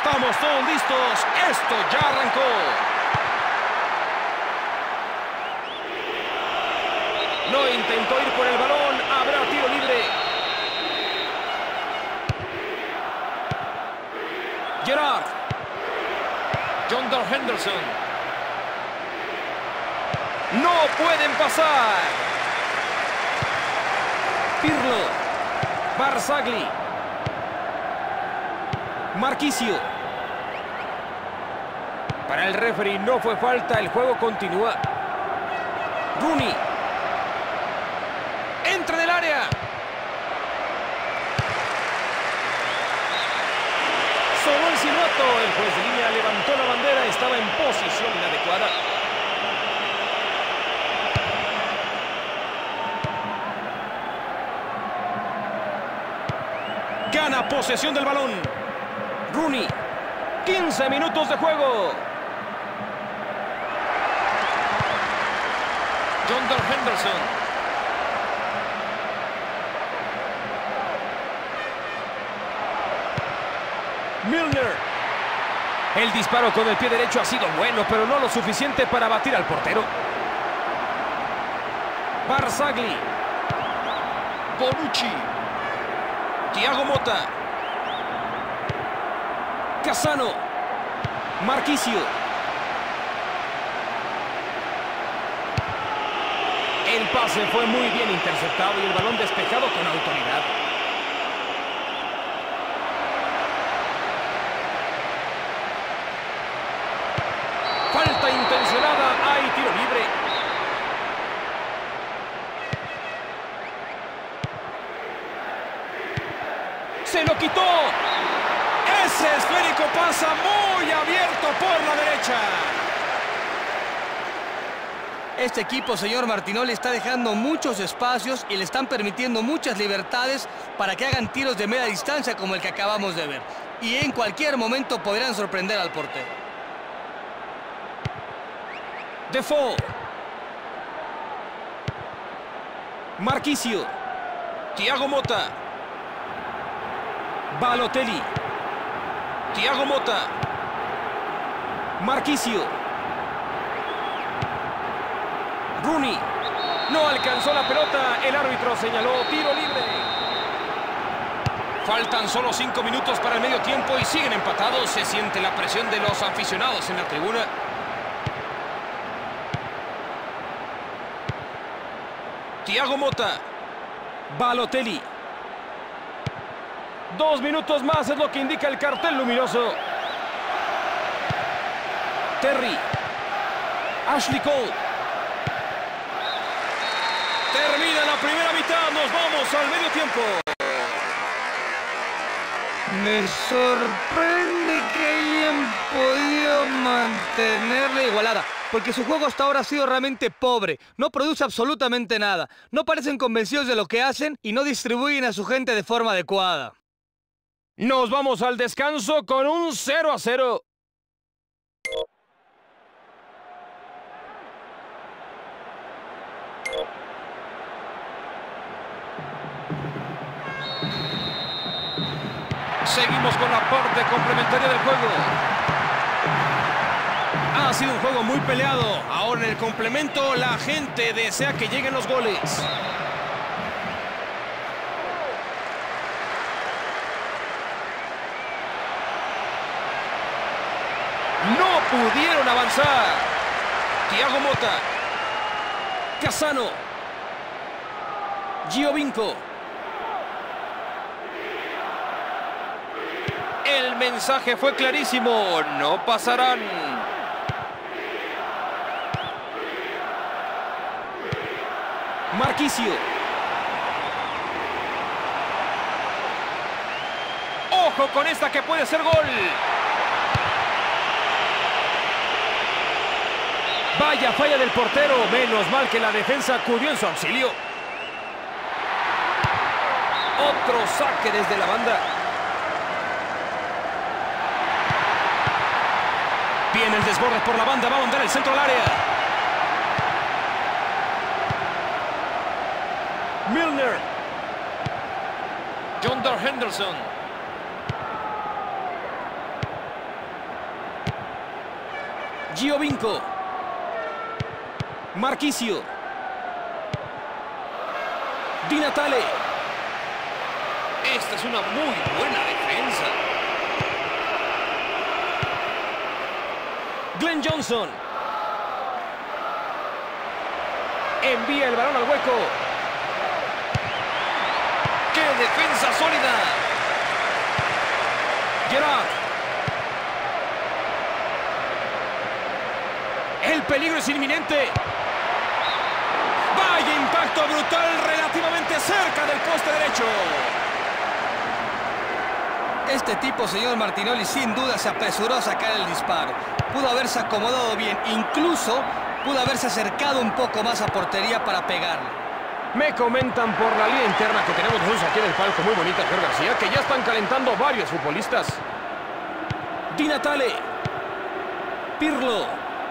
Estamos todos listos. Esto ya arrancó. No intentó ir por el balón. Habrá tiro libre. Gerrard. Jordan Henderson. No pueden pasar. Pirlo. Barzagli. Marquisio. Para el referee no fue falta, el juego continúa. Rooney. Entra en el área. Sonó el silbato, el juez de línea levantó la bandera, estaba en posición inadecuada. Gana posesión del balón. Rooney. 15 minutos de juego. Jordan Henderson. Milner. El disparo con el pie derecho ha sido bueno, pero no lo suficiente para batir al portero. Barzagli. Bonucci. Thiago Motta. Cassano. Marquisio. El pase fue muy bien interceptado y el balón despejado con autoridad. Falta intencionada. Hay tiro libre. Se lo quitó. Ese esférico pasa muy abierto por la derecha. Este equipo, señor Martinoli, está dejando muchos espacios y le están permitiendo muchas libertades para que hagan tiros de media distancia como el que acabamos de ver. Y en cualquier momento podrían sorprender al portero. Defoe. Marquisio. Thiago Motta. Balotelli. Thiago Motta. Marquisio. Rooney. No alcanzó la pelota. El árbitro señaló tiro libre. Faltan solo 5 minutos para el medio tiempo y siguen empatados. Se siente la presión de los aficionados en la tribuna. Thiago Motta. Balotelli. 2 minutos más es lo que indica el cartel luminoso. Terry. Ashley Cole. Termina la primera mitad. Nos vamos al medio tiempo. Me sorprende que hayan podido mantener la igualada, porque su juego hasta ahora ha sido realmente pobre. No produce absolutamente nada. No parecen convencidos de lo que hacen y no distribuyen a su gente de forma adecuada. Nos vamos al descanso con un 0-0. Seguimos con la parte complementaria del juego. Ha sido un juego muy peleado. Ahora en el complemento la gente desea que lleguen los goles. No pudieron avanzar. Thiago Motta. Cassano. Giovinco. El mensaje fue clarísimo. No pasarán. Marquisio. Ojo con esta que puede ser gol. Vaya falla del portero. Menos mal que la defensa acudió en su auxilio. Otro saque desde la banda. Viene el desborde por la banda. Va a mandar el centro al área. Milner. Jordan Henderson. Giovinco. Marchisio. Di Natale. Esta es una muy buena defensa. Glenn Johnson. Envía el balón al hueco. ¡Qué defensa sólida! Gerrard. El peligro es inminente. ¡Vaya impacto brutal relativamente cerca del poste derecho! Este tipo, señor Martinoli, sin duda se apresuró a sacar el disparo. Pudo haberse acomodado bien, incluso pudo haberse acercado un poco más a portería para pegarle. Me comentan por la línea interna que tenemos luz aquí en el palco, muy bonita, Jorge García, que ya están calentando varios futbolistas. Di Natale. Pirlo.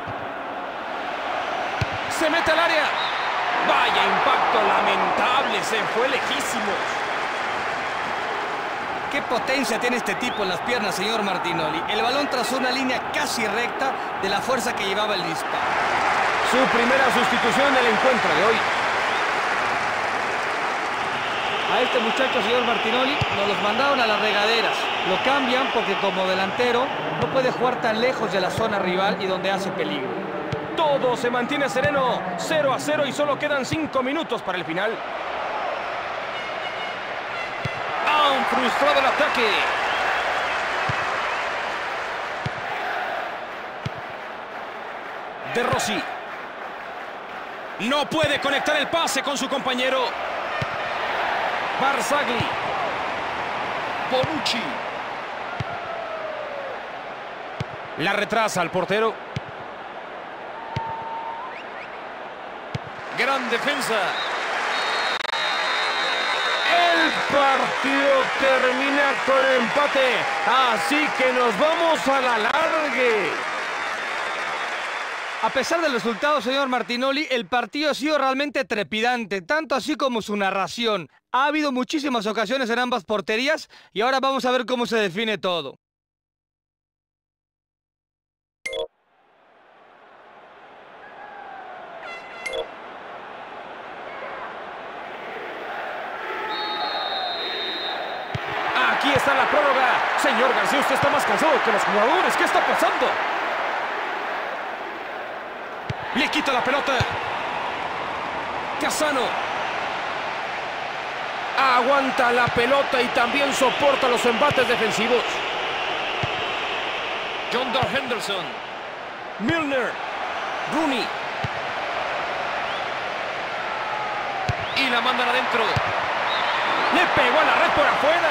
Se mete al área. Vaya impacto lamentable, se fue lejísimo. ¿Qué potencia tiene este tipo en las piernas, señor Martinoli? El balón trazó una línea casi recta de la fuerza que llevaba el disparo. Su primera sustitución en el encuentro de hoy. A este muchacho, señor Martinoli, nos los mandaron a las regaderas. Lo cambian porque como delantero no puede jugar tan lejos de la zona rival y donde hace peligro. Todo se mantiene sereno, 0-0 y solo quedan 5 minutos para el final. ¡Ah! Frustrado el ataque. De Rossi. No puede conectar el pase con su compañero. Barzagli. Bonucci. La retrasa al portero. Gran defensa. El partido termina con empate. Así que nos vamos a la largue. A pesar del resultado, señor Martinoli, el partido ha sido realmente trepidante, tanto así como su narración. Ha habido muchísimas ocasiones en ambas porterías y ahora vamos a ver cómo se define todo. Aquí está la prórroga. Señor García, usted está más cansado que los jugadores. ¿Qué está pasando? Le quita la pelota. Cassano. Aguanta la pelota y también soporta los embates defensivos. John Dar Henderson. Milner. Rooney. Y la mandan adentro. Le pegó a la red por afuera.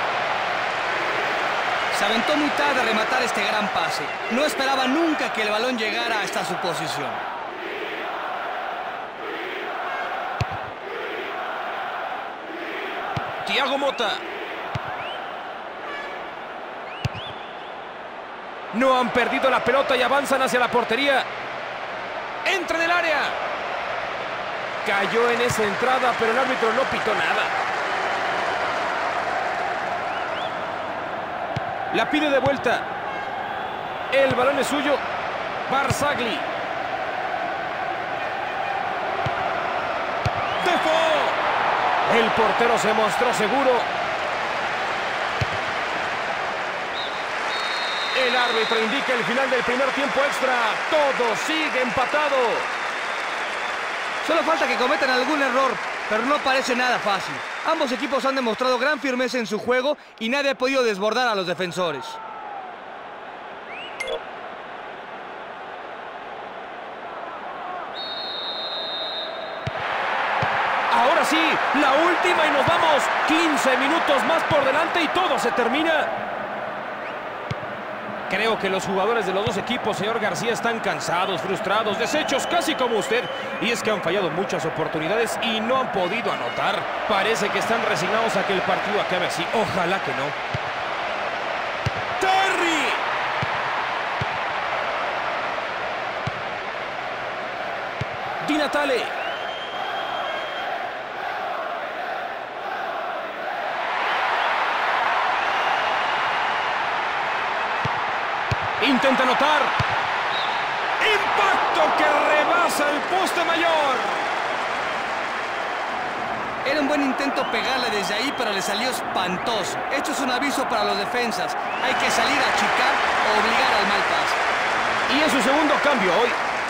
Se aventó muy tarde a rematar este gran pase. No esperaba nunca que el balón llegara hasta su posición. Thiago Motta. No han perdido la pelota y avanzan hacia la portería. Entra en el área. Cayó en esa entrada, pero el árbitro no pitó nada. La pide de vuelta. El balón es suyo. Barzagli. Defoe. El portero se mostró seguro. El árbitro indica el final del primer tiempo extra. Todo sigue empatado. Solo falta que cometan algún error, pero no parece nada fácil. Ambos equipos han demostrado gran firmeza en su juego y nadie ha podido desbordar a los defensores. Ahora sí, la última y nos vamos. 15 minutos más por delante y todo se termina. Creo que los jugadores de los dos equipos, señor García, están cansados, frustrados, deshechos, casi como usted. Y es que han fallado muchas oportunidades y no han podido anotar. Parece que están resignados a que el partido acabe así. Ojalá que no. ¡Terry! Di Natale. Intenta anotar. ¡Impacto que rebasa el poste mayor! Era un buen intento pegarle desde ahí, pero le salió espantoso. Esto es un aviso para los defensas. Hay que salir a achicar o obligar al mal pase. Y en su segundo cambio hoy.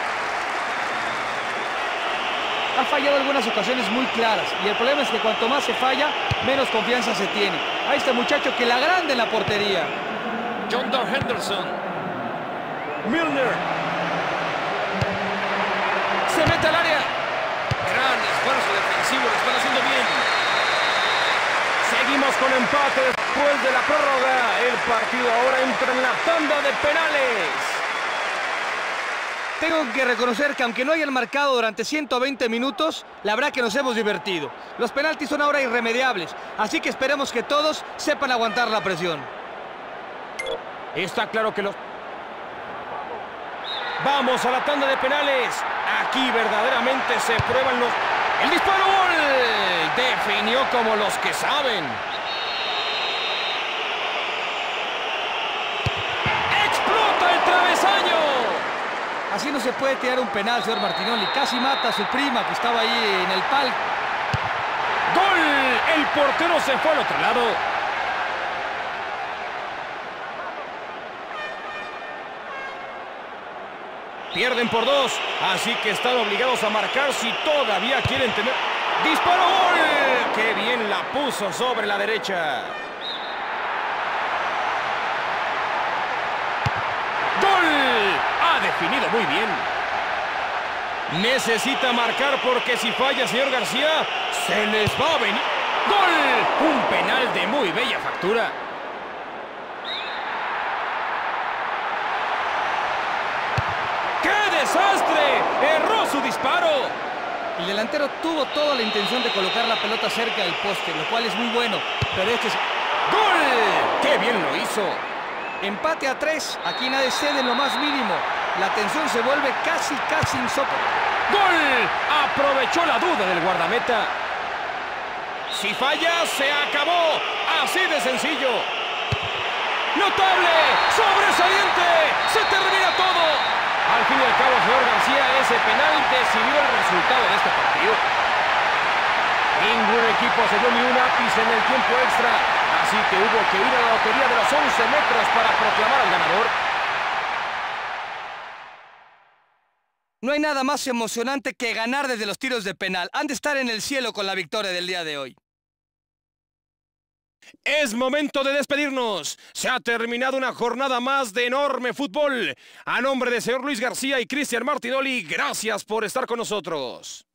Ha fallado algunas ocasiones muy claras. Y el problema es que cuanto más se falla, menos confianza se tiene. A este muchacho que la agrande en la portería. Jordan Henderson. Milner. Se mete al área. Gran esfuerzo defensivo, lo están haciendo bien. Seguimos con empate después de la prórroga. El partido ahora entra en la tanda de penales. Tengo que reconocer que aunque no hayan marcado durante 120 minutos, la verdad que nos hemos divertido. Los penaltis son ahora irremediables, así que esperemos que todos sepan aguantar la presión. Está claro que los... Vamos a la tanda de penales. Aquí verdaderamente se prueban los... ¡El disparo! ¡Gol! Definió como los que saben. ¡Explota el travesaño! Así no se puede tirar un penal, señor Martinoli. Casi mata a su prima que estaba ahí en el palco. ¡Gol! El portero se fue al otro lado. Pierden por 2, así que están obligados a marcar si todavía quieren tener... ¡Disparo! ¡Gol! ¡Qué bien la puso sobre la derecha! ¡Gol! Ha definido muy bien. Necesita marcar porque si falla, señor García, se les va a venir. ¡Gol! Un penal de muy bella factura. ¡Desastre! ¡Erró su disparo! El delantero tuvo toda la intención de colocar la pelota cerca del poste, lo cual es muy bueno, pero este es... ¡Gol! ¡Qué bien lo hizo! Empate a 3. Aquí nadie cede en lo más mínimo. La tensión se vuelve casi insoportable. ¡Gol! Aprovechó la duda del guardameta. Si falla, se acabó. Así de sencillo. ¡Notable! ¡Sobresaliente! ¡Se termina todo! Al fin y al cabo, señor García, ese penal decidió el resultado de este partido. Ningún equipo se dio ni un ápice en el tiempo extra, así que hubo que ir a la lotería de los 11 metros para proclamar al ganador. No hay nada más emocionante que ganar desde los tiros de penal. Han de estar en el cielo con la victoria del día de hoy. Es momento de despedirnos. Se ha terminado una jornada más de enorme fútbol. A nombre de señor Luis García y Cristian Martinoli, gracias por estar con nosotros.